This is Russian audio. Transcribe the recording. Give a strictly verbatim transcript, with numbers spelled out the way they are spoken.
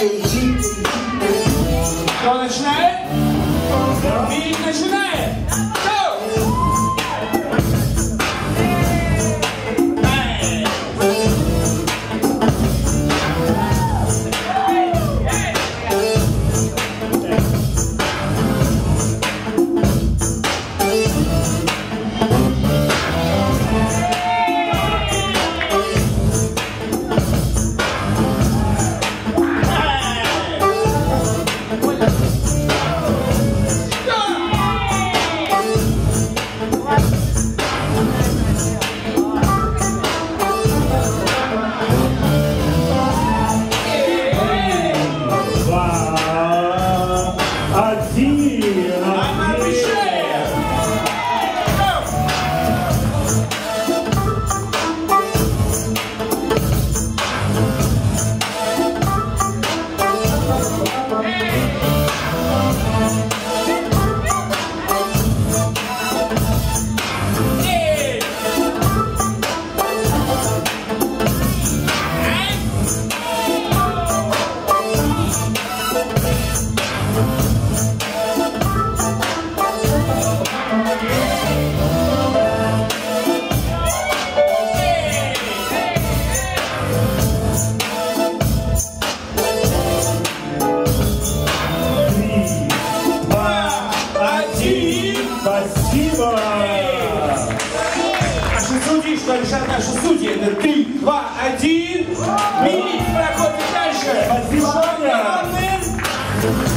Кто начинает? Мирик начинает! Спасибо! Наши судьи, что решат наши судьи, это три, два, один. Мирик проходит дальше. Спасибо, Аня!